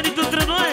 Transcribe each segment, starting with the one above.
venit între noi.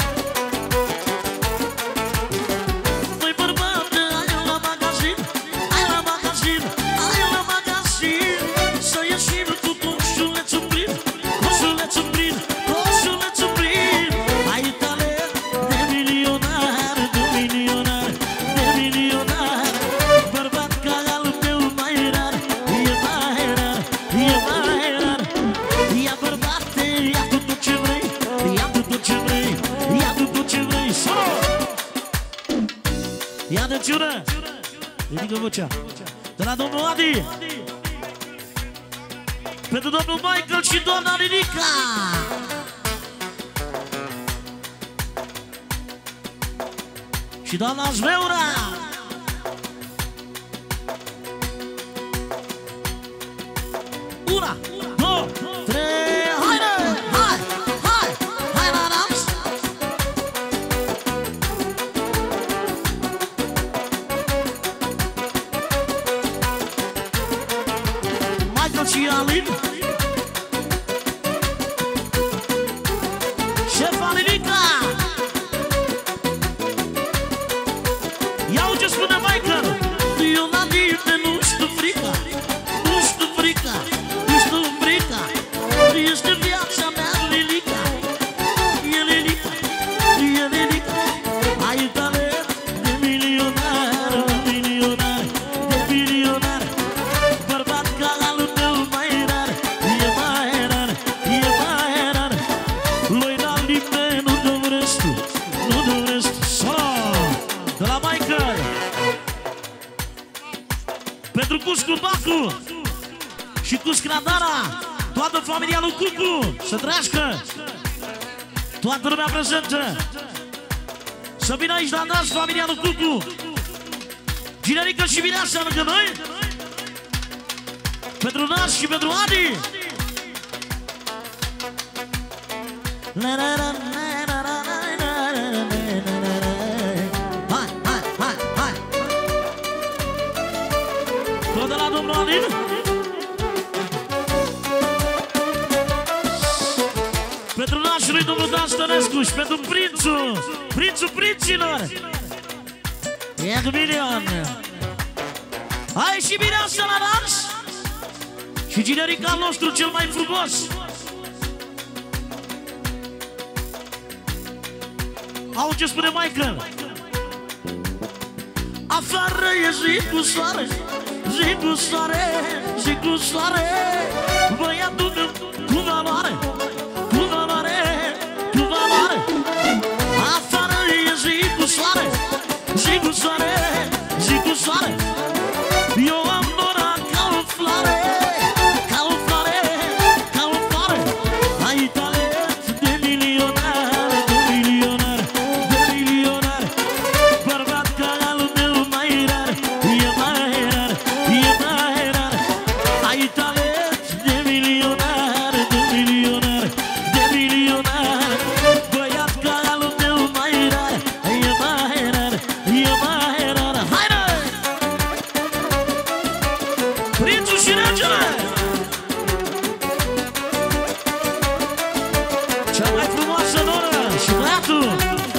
Măi bărbate, hai la magazin, hai la magazin, hai la magazin. Să ieșim cu coșulețul plin, coșulețul plin, coșulețul plin. Ai talent de milionar, de milionar, de milionar. Bărbat ca al meu mai rar, e mai rar, e mai rar. Ia bărbate, ia cu tot ce vrei, ia cu tot ce vrei, ia cu tot ce vrei. Ia de ciură, ridică vocea. De la domnul Adi, pentru domnul Michael și doamna Ridica. Și doamna Zveura. Una, două, trei, haide! Hai, hai, hai la dans! Michael și Alin, șefa Ridica. Ia uite spune Michael, eu la tine nu știu frica, nu știu frica, nu știu frica. Este viața mea, Lilica, e Lilica, e Lilica. Ai talent de milionar, milionar, de milionar. Bărbat ca al meu mai rar, e mai rar, e mai rar. Lui la nimeni nu dăm restul, nu dăm restul. De la Michael pentru Cuscu Bacu și Cuscu Radara, toată familia lui Cucu să trăiască, toată lumea prezentă. Să vină aici la dans familia lui Cucu, Ginerică și Mireasa lângă noi, pentru Nas și pentru Adi. Hai, hai, hai, hai. Tot de la domnul Alin. Pentru nașului domnul Dan Stănescu și pentru prințul, prințul prinților, Egmilion. Hai și Mireasa la dans și Ginerica al nostru cel mai frumos. Auzi ce spune Michael. Afară e zi cu soare, zi cu soare, zi cu soare. Băiatul meu cu valoare, cu valoare, cu valoare. Afară e zi cu soare, zi cu soare, zi cu soare. Eu am nora ca o floare, ca o floare, ca o floare. Ai talent de milionar, de milionar, de milionar. Bărbat ca al meu mai rar, e mai rar, e mai rar. Ai talent de milionar, de milionar, de milionar. Băiat ca al meu mai rar, e mai rar, e mai rar. Haide! Prințul și regele! Cea mai frumoasă noră și băiatul!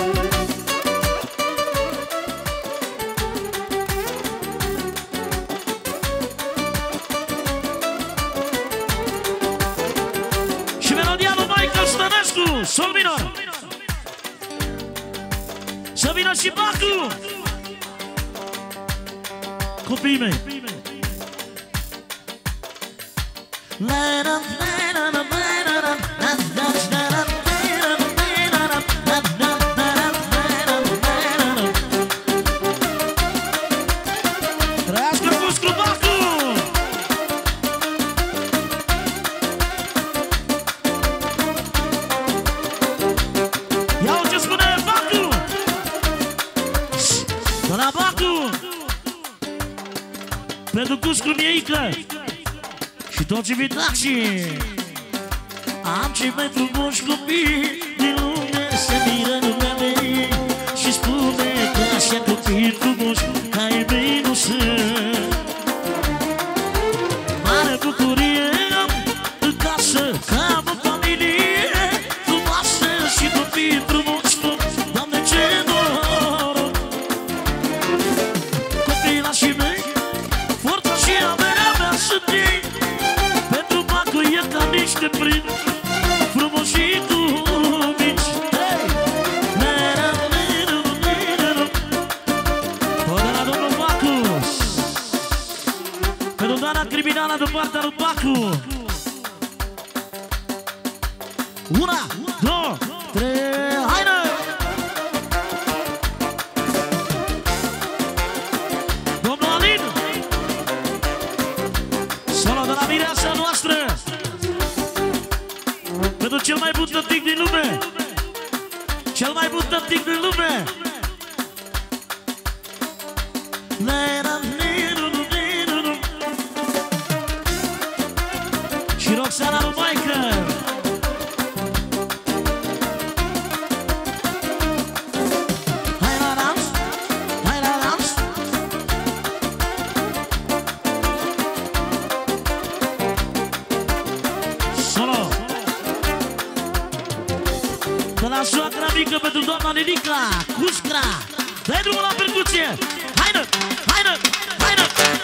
Și melodia lui Michael Stănescu, sol minor! Să vină și Bacu! Copiii mei! Trăiască Cuscu Bacu! Ia ce spune Bacu! De la Bacu! Pentru Cuscu Mieică și toți invitații. Am cei mai frumoși copii din lume, se miră numele ei și spune că așa copii frumoși ca ai mei nu sunt. Mare bucurie am în casă, că am o familie frumoasă și tot și frumos, Doamne, ce noroc. Copilașii mei, forța și averea mea sunt ei. Pentru Bacu e ca niște prini, frumos și cu mici. Până la domnul Bacu, pentru doamna criminală de partea lui Bacu. 1, 2, 3, haide! Domnul Alin, solo de la mireasa noastră, pentru cel mai bun tătic din lume, cel mai bun tătic din lume. Și Roxana lui Michael. Soacra mică pentru doamna Nelica Cuscra. Dă-i drumul la percuție. Haide, haide, haide.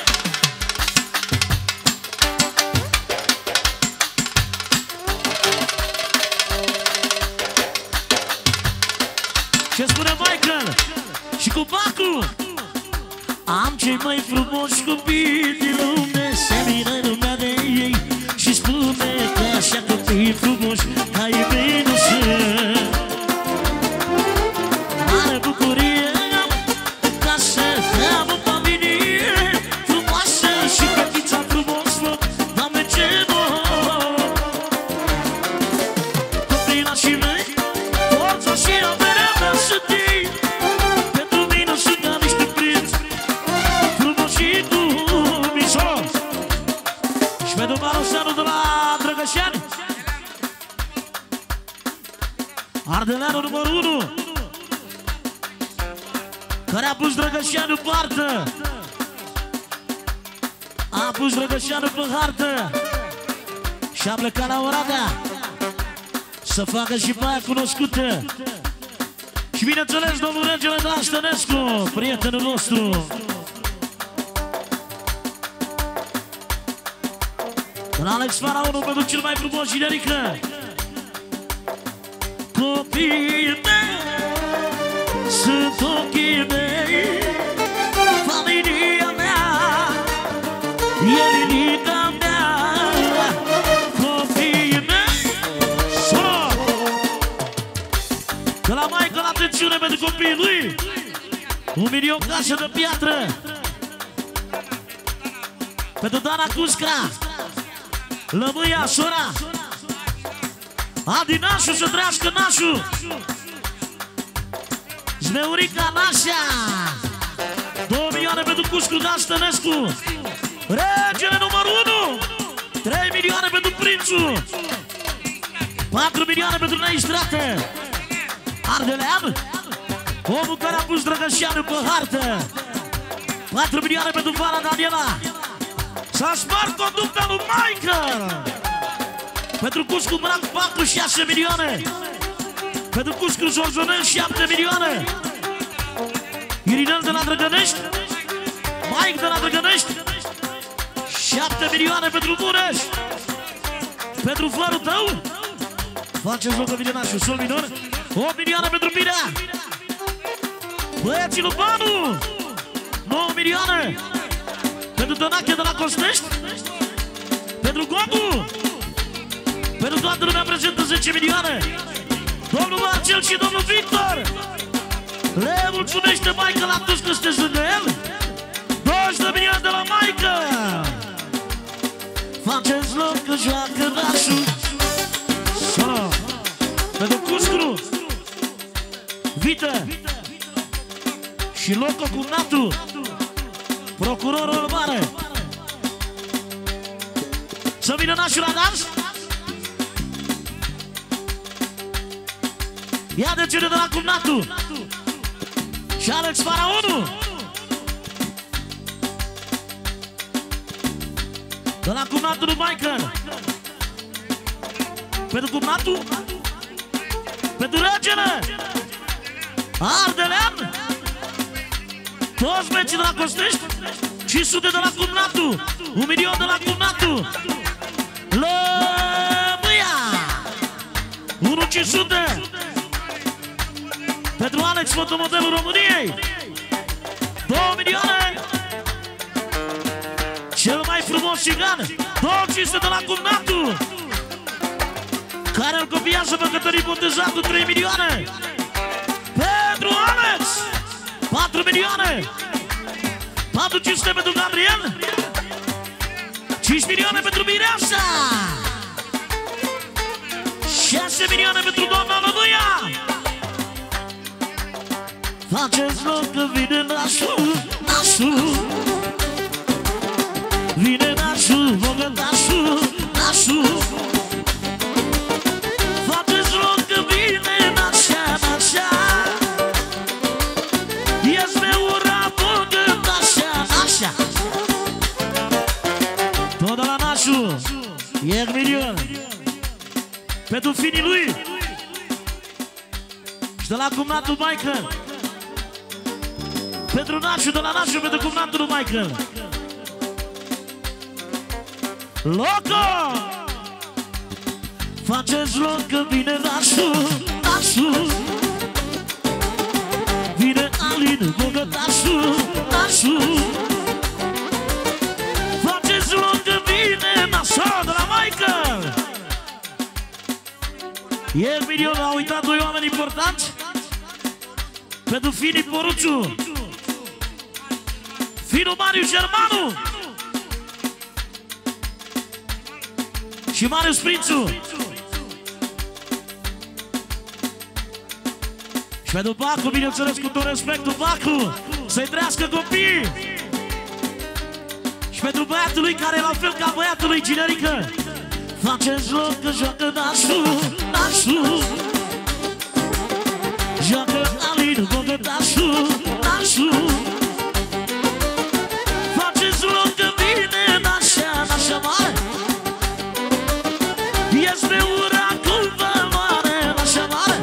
Ce spune Michael? Și cu Bacu. Am cei mai frumoși copii din lume, se miră lumea de ei și spune că așa copii frumoși ca ei mei nu sunt. Mare bucurie ca să am o familie frumoasă și fetița frumoasă, Doamne, ce noroc. Copilașii mei, forța și averea mea sunt ei. Pentru mine sunt ca niște prinți, frumoși și cu mișor. Și pentru Maroseanu de la Drăgășani, Ardeleanul numărul 1, care a pus Drăgășanu pe hartă. A pus Drăgășanu pe hartă și a plecat la Oradea să facă și pe aia cunoscută. Și bineînțeles domnul regele Dan Stănescu, prietenul nostru. În Alex Faraonul pentru cel mai frumos generică. Copiii mei sunt ochii mei, familia mea e linița mea. Copiii mei, solo! De la Michael, atențiune pentru copiii lui. 1.000.000 casă de piatră pentru Dana Cuscra, Lămâia, sora Adi Nașu, să trăiască Nașu, Zmeurica Nașa, 2 milioane pentru Cuscu Dan Stănescu, regele numărul 1, 3 milioane pentru Prințu, 4 milioane pentru Neistrate, Ardelean, omul care a pus Drăgășanu pe hartă, 4 milioane pentru Vara Daniela. S-a spart conducta lui Michael. Pentru Cuscu Branc Bacu 6 milioane. Pentru Cuscu Zorzonel 7 milioane. Irinel de la Drăgănești, Mike de la Drăgănești 7 milioane pentru Mureș. Pentru fărul tău faceți loc de Nașu, sol minor 8 milioane pentru Mirea. Băieții lui Banu 9 milioane. Pentru Donache de la Costești, pentru Gobu, pentru toată lumea prezentă 10 milioane. Domnul Marcel și domnul Victor le mulțumește Michael atunci când sunteți lângă el. 20 de milioane de la Michael. Faceți loc că joacă Nașu. Solo pentru Cuscru, Vită și Loco cu Natu, procurorul mare. Să vină Nașu la dans. Ia de cele de la Cumnatu și Alex Faraonul. De la Cumnatu lui Michael. Pentru Cumnatu, Pentru regele Ardelean. Toți mecii de la Costești, 500 de la Cumnatul, 1 milion de la Cumnatul. Lămâia 1.500 pentru Alex, fotomodelul României. 2 milioane. Cel mai frumos țigan, 2.500 de la Cumnatul, care îl copiază pe Cătălin Botezatul, 3 milioane. Pentru Alex 4 milioane. 4.500 pentru Gabriel, 5 milioane pentru Mireasa, 6 milioane pentru doamna Lămâia. Faceți loc că vine nașul, nașul. Vine nașul, bogătașul, nașul. Faceți loc că vine nașa, nașa. Ești pe ura bogătașa, nașa. Tot de la nașul, e milion. Pentru finii lui și de la Cumnatul Michael. Pentru nașul, de la nașul, pentru Cumnatul lui Michael. Loco! Faceți loc că vine nașul, nașul. Vine Alin, bogătașul, nașul. Faceți loc că vine nașul de la Michael. Ieri milion a uitat 2 oameni importanți. Pentru Fini Poruciu, Finu Marius Germanu și Marius Prințu. Și pentru Bacu, bineînțeles, cu tot respectul, Bacu, să-i trăiască copiii. Și pentru băiatul lui, care e la fel ca băiatul lui, Ginerică. Faceți loc că joacă nașul, nașul. Joacă Alin, bogătașul, nașul. Faceți loc că vine nașa, nașa mare. Ești pe ura cu valoare, nașa mare.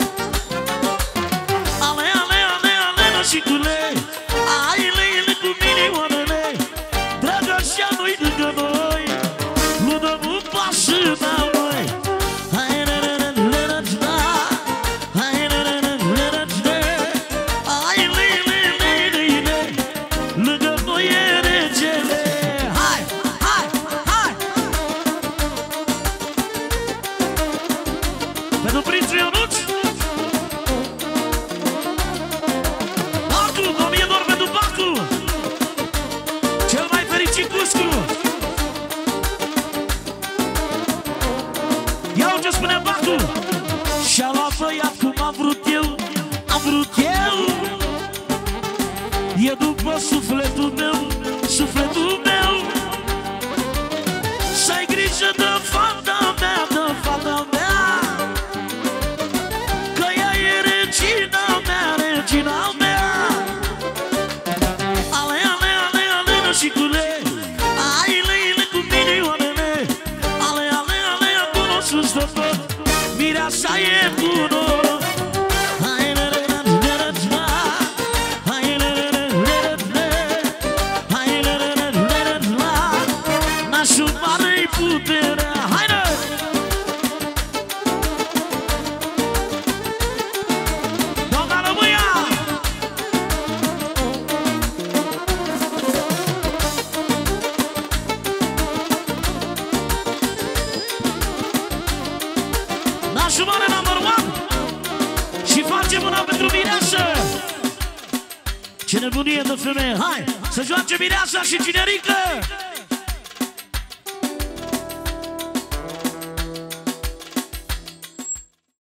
Ale, ale, ale, ale, nașicule. Ai leile cu milioanele. Dragășea nu-i lângă noi. Nu dăm un pas înapoi. Hai, le, le, le, le, le, da. Hai, le, le, le, le, le, da. Ai leile, leile, le. Lângă noi e regele. Hai, hai, hai. Pentru Prințul Ionuț. Bacu, 1000 doar pentru Bacu. Cel mai fericit Cuscu. Iau ce spune Bacu. Și-a luat băiat cum am vrut eu, am vrut eu. E după sufletul meu, sufletul meu. Să-i grijă de fata mea, de fata mea. Că ea e regina mea, regina mea. Ale, ale, ale, ale, nășicule. Ai leile cu milioanele. Ale, ale, ale, acolo sus de tot. Mireasa e bună. Hai, le, le, le, le, le, da. Hai, le, le, le, le, le, le. Hai, le, le, le, le, le, la. Nașul mare-i puterea. Haide! Doamna Lămâia! Nașul mare number 1. Și face mâna pentru Mireasă. Ce nebunie de femeie. Hai, să joace Mireasa și Ginerică.